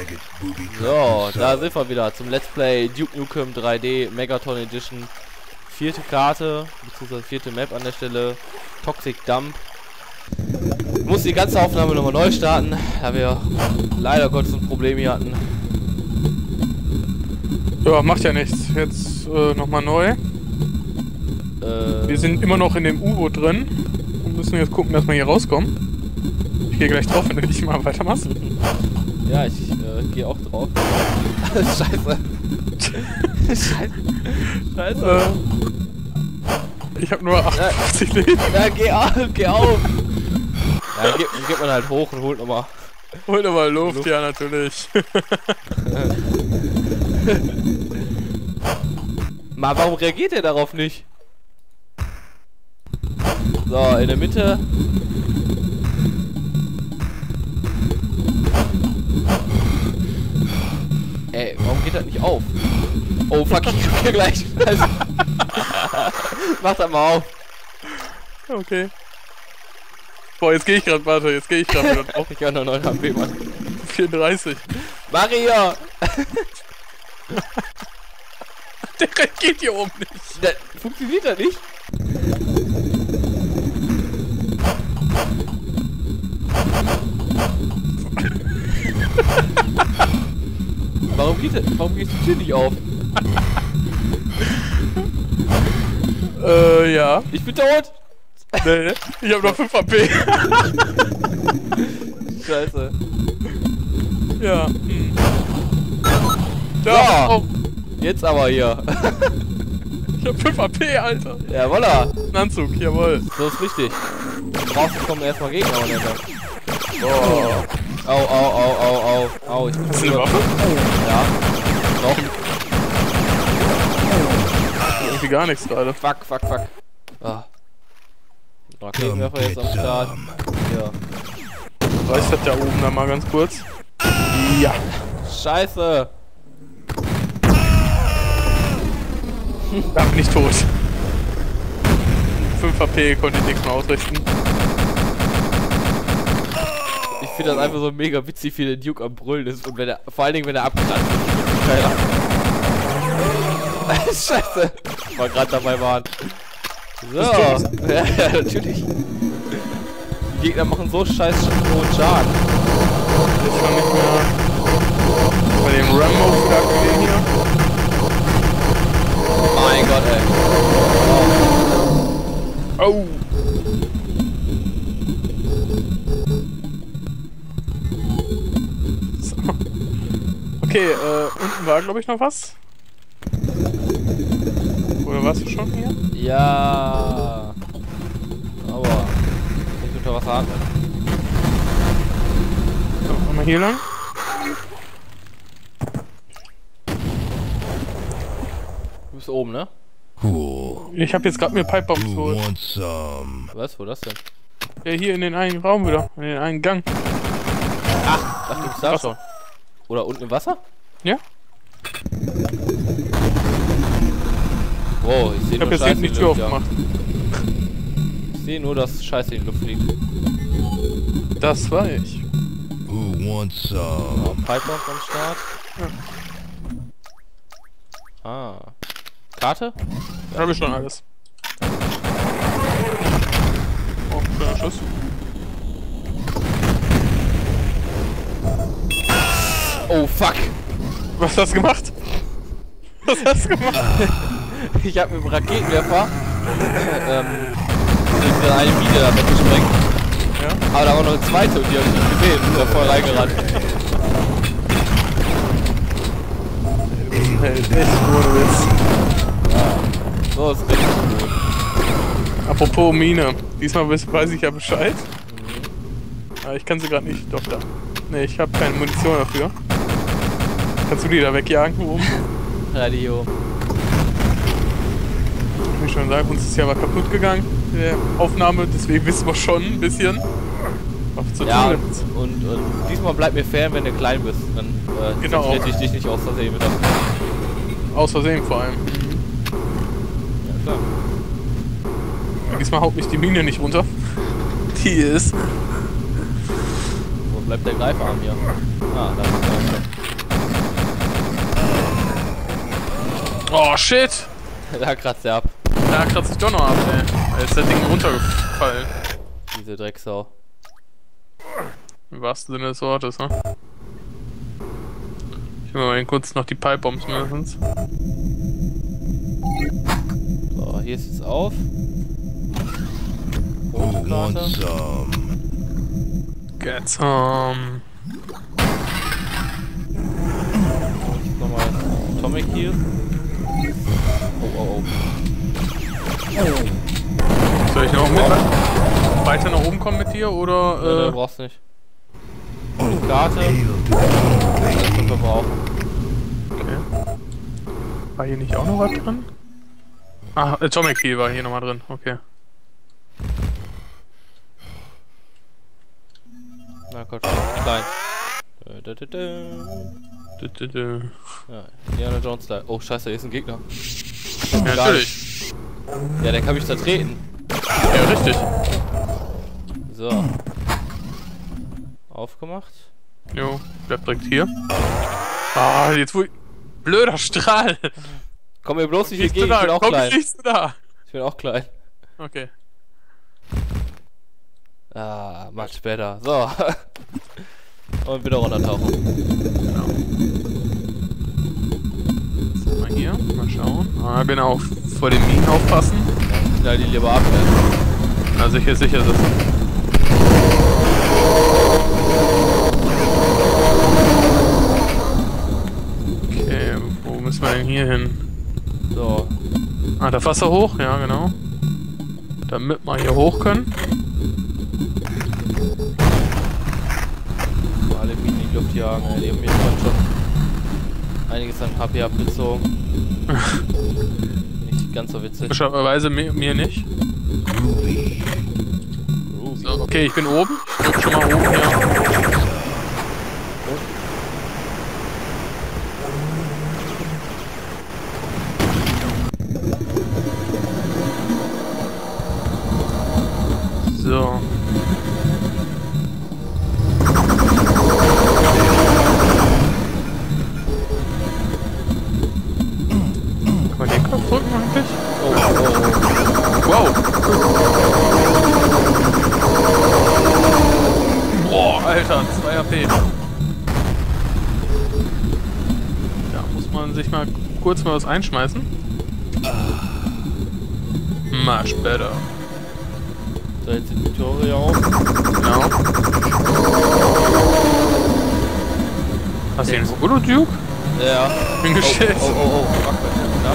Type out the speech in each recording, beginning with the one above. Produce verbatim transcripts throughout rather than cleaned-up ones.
So, da sind wir wieder zum Let's Play Duke Nukem drei D Megaton Edition. Vierte Karte, beziehungsweise vierte Map an der Stelle. Toxic Dump. Ich muss die ganze Aufnahme nochmal neu starten, da wir leider Gottes ein Problem hier hatten. Ja, macht ja nichts. Jetzt äh, nochmal neu. Äh, wir sind immer noch in dem U-Boot drin und müssen jetzt gucken, dass wir hier rauskommen. Ich gehe gleich drauf, wenn du nicht mal weitermachst. Ja, ich äh, gehe auch drauf. Scheiße. Scheiße. Scheiße. Äh, ich habe nur achtundfünfzig Leben. Ja, geh auf, geh auf. Ja, dann geht, dann geht man halt hoch und holt nochmal. Holt nochmal Luft, Luft, ja natürlich. Mal, warum reagiert er darauf nicht? So, in der Mitte. Ey, warum geht das nicht auf? Oh fuck, ich guck hier gleich. Mach das mal auf. Okay. Boah, jetzt gehe ich gerade, warte, jetzt gehe ich gerade wieder drauf. Ich habe noch neun H P, Mann. vierunddreißig. Maria! Der geht hier oben nicht. Das funktioniert das nicht? Warum geht das? Warum geht die Tür nicht auf? Äh, ja. Ich bin tot! Nee, ich hab noch fünf H P. Scheiße. Ja. Hm. Ja. Oh. Jetzt aber hier. Ich hab fünf H P, Alter. Ja, voila. Ein Anzug, jawohl. So ist richtig. Draußen kommen erstmal Gegner und dann. Oh. Au, au, au, au, au. Au, ich bin Hast du eine Waffe? Ja. Noch. Irgendwie gar nichts gerade. Fuck, fuck, fuck. Ah. Raketenwerfer jetzt am Start. Ja. Weiß das da oben da mal ganz kurz? Ja. Scheiße. Da bin ich tot. fünf H P konnte ich nichts mehr ausrichten. Ich finde das einfach so mega witzig, wie der Duke am Brüllen ist und wenn er, vor allen Dingen wenn er abgeklatscht wird. Scheiße. Weil wir gerade dabei waren. So. Ja, ja, natürlich. Die Gegner machen so scheiß hohen Schaden. Jetzt kann ich mehr bei dem Rambo wieder aktivieren hier. Mein Gott, ey. Oh. So. Okay, äh, unten war glaube ich noch was. Oder warst du schon hier? Ja. Aber nicht unter Wasser atmen. So, nochmal hier lang. Du bist oben, ne? Cool. Ich habe jetzt gerade mir Pipebombs Who geholt. wants some? Was? Wo das denn? Ja, hier in den einen Raum wieder. In den einen Gang. Ach, ach du bist da schon. Oder unten im Wasser? Ja? Oh, ich sehe Ich nur habe jetzt Scheiße hinten die in Tür Luft, ja. aufgemacht. Ich sehe nur, dass Scheiße in die Luft fliegt. Das war ich. Who wants Ja, some? Pipebomb am Start. Ja. Ah. Karte? Da habe ich schon alles. Oh, schöner Schuss. Oh, fuck! Was hast du gemacht? Was hast du gemacht? Ich hab mit dem Raketenwerfer ähm, diese eine Mine da weggesprengt. Ja? Aber da war noch eine zweite und die hab ich nicht gesehen. Ich bin da voll reingerannt. Hey, echt ohne Witz. So ist richtig gut. Apropos Mine. Diesmal weiß ich ja Bescheid. Aber ich kann sie gerade nicht. Doch, da. Ne, ich habe keine Munition dafür. Kannst du die da wegjagen oben? Radio. Wie ich schon gesagt, uns ist ja was kaputt gegangen in der Aufnahme, deswegen wissen wir schon ein bisschen, was zu Ja, tun und, ist. und, und diesmal bleib mir fern, wenn du klein bist. Dann äh, Genau. hätte ich dich nicht aus Versehen wieder. Aus Versehen vor allem. Ja, klar. Diesmal haut mich die Mine nicht runter. Die ist. Wo bleibt der Greifarm hier? Ah, da ist er. Oh shit! Da kratzt er ab. Da kratzt sich doch noch ab, ey. Da ist das Ding runtergefallen. Diese Drecksau. Im wahrsten Sinne des Wortes, ne? Ich will mal eben kurz noch die Pipe-Bombs mindestens. So, hier ist es auf. Who Rote Karte. wants some? Get some. Und nochmal Atomic Heal. Oh, oh, oh. Soll ich noch mit weiter nach oben kommen mit dir oder? Ja, Äh, du brauchst nicht. Rote Karte. Hail to the king, Das können wir baby. brauchen. okay. War hier nicht auch noch was drin? Ah, Atomic Heal war hier nochmal drin, okay. Na Gott, klein. Da, da, da, da. Dü, dü, dü. Ja, Indiana Jones Style. Oh scheiße, hier ist ein Gegner. Ja, natürlich. Ja, der kann mich zertreten. Ja, richtig. So. Aufgemacht. Jo, bleibt direkt hier. Ah, jetzt wo ich... Blöder Strahl! Komm mir bloß nicht Siehst du entgegen, ich bin da? auch Komm, klein. siehst du da? Ich bin auch klein. Okay. Ah, much better. So. Und wieder runtertauchen. Genau. So, mal hier, mal schauen. Ah, genau, vor den Minen aufpassen. Knall die lieber ab, ne? Na, sicher, sicher, das. Okay, wo müssen wir denn hier hin? So. Ah, das Wasser hoch, ja, genau. Damit wir hier hoch können. Alle Minen in die Luft jagen, ey. Die haben mir jetzt schon einiges an H P abgezogen. Nicht ganz so witzig. Möglicherweise mir, mir nicht. Groovy. Groovy. So, okay, ich bin oben. Ich drück schon mal oben hier. So. Kann man den Kopf drücken eigentlich? Oh, oh, Wow! Boah, Alter, zwei H P. Da muss man sich mal kurz mal was einschmeißen. Much better. oh. So, jetzt sind die Tore hier auf. Genau. Hast du den Solo Duke? Ja. Bin Oh, geschätzt. oh, oh, oh. Fuck, knapp.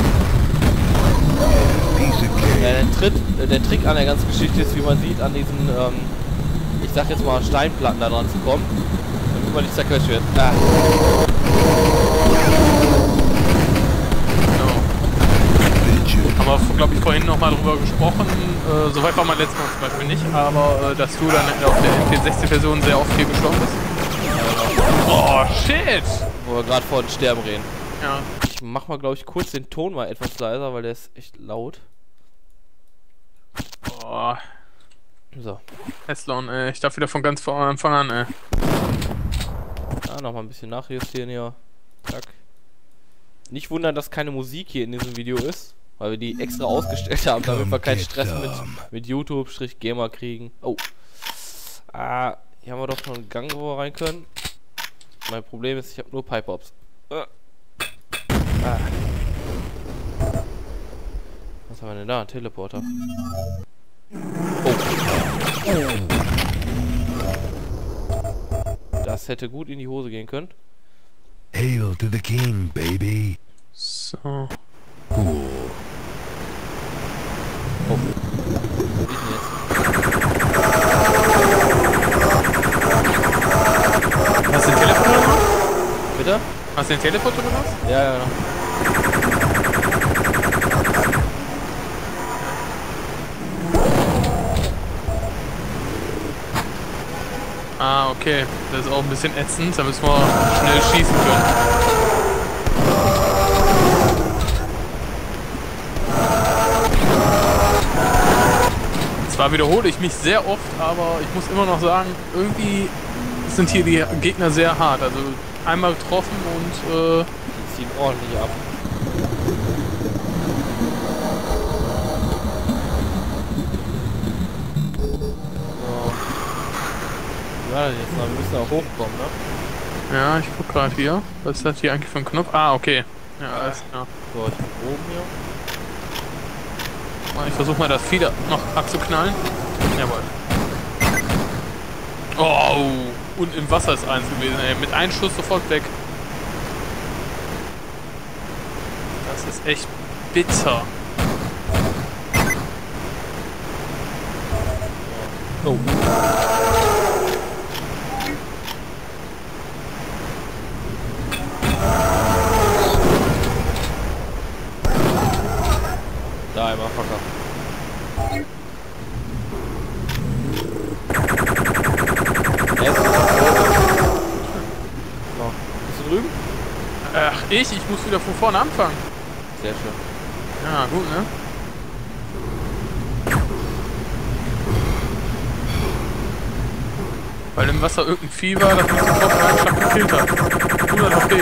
Piece of Ja, cake. der, Tritt, äh, der Trick an der ganzen Geschichte ist, wie man sieht, an diesen, ähm, ich sag jetzt mal, Steinplatten da dran zu kommen, damit man nicht zerquetscht wird. Ah. Genau. Bitches. Haben wir, glaube ich, vorhin nochmal drüber gesprochen. Äh, Soweit war mein letztes Mal zum Beispiel nicht, aber äh, dass du dann auf der N P sechzig-Version sehr oft hier gestorben bist. Oh, shit! Wo wir gerade vor dem Sterben reden. Ja. Ich mach mal, glaube ich, kurz den Ton mal etwas leiser, weil der ist echt laut. Oh, So. Heslon, ey. Ich darf wieder von ganz vor Anfang an, ey. Ja, nochmal ein bisschen nachjustieren hier. Zack. Nicht wundern, dass keine Musik hier in diesem Video ist, weil wir die extra ausgestellt haben, damit wir keinen Stress mit, mit YouTube-Gamer kriegen. Oh. Ah, hier haben wir doch noch einen Gang, wo wir rein können. Mein Problem ist, ich habe nur Pipe-Ops. Ah. Was haben wir denn da? Ein Teleporter. Oh. Das hätte gut in die Hose gehen können. Hail to the king, baby. So. Cool. Oh. Wo ist denn jetzt? Hast du den Teleporter gemacht? Bitte? Hast du den Teleporter gemacht? Ja, ja, genau. Ah, okay. Das ist auch ein bisschen ätzend. Da müssen wir schnell schießen können. Zwar wiederhole ich mich sehr oft, aber ich muss immer noch sagen, irgendwie sind hier die Gegner sehr hart. Also einmal getroffen und äh, Die ziehen ordentlich ab. Ah, jetzt mal, wir müssen auch hochkommen, ne? Ja, ich guck gerade hier. Was ist das hier eigentlich für ein Knopf? Ah, okay. Ja, alles klar. So, ich bin oben hier. Ich versuche mal das Vieh da noch abzuknallen. Jawohl. Oh, und im Wasser ist eins gewesen, ey. Mit einem Schuss sofort weg. Das ist echt bitter. Oh. Da einmal, Fucker. Jetzt ist er so. Bist du drüben? Ach, ich? Ich muss wieder von vorne anfangen. Sehr schön. Ja, gut, ne? Weil im Wasser irgendein Vieh war, das mich sofort mit einem Schlag gekillt hat. hundert H P.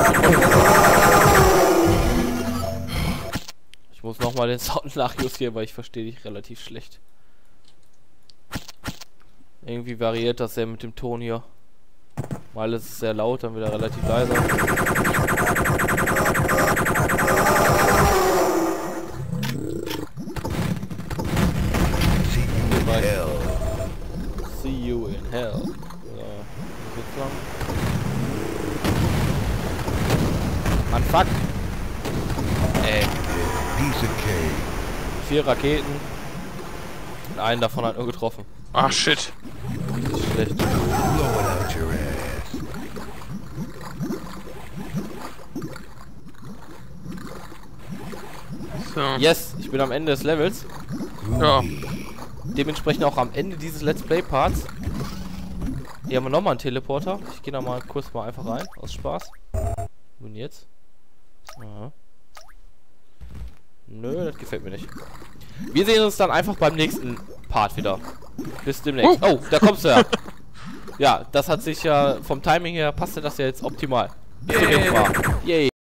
Ich muss nochmal den Sound nachjustieren, weil ich verstehe dich relativ schlecht. Irgendwie variiert das sehr mit dem Ton hier. Mal ist es sehr laut, dann wieder relativ leise. See you in hell. See you in hell. So, jetzt lang. Mann, fuck! Ey. Piece of cake. Vier Raketen. Und einen davon hat nur getroffen. Ach, shit. Richtig schlecht. Blow it out your ass. So. Yes, ich bin am Ende des Levels. Ja. Dementsprechend auch am Ende dieses Let's Play Parts. Hier haben wir nochmal einen Teleporter. Ich gehe da mal kurz mal einfach rein, aus Spaß. Und jetzt? Aha. Nö, das gefällt mir nicht. Wir sehen uns dann einfach beim nächsten Part wieder. Bis demnächst. Oh, da kommst du ja. Ja, das hat sich ja vom Timing her, passte das ja jetzt optimal. Bis zum nächsten Mal. Yay.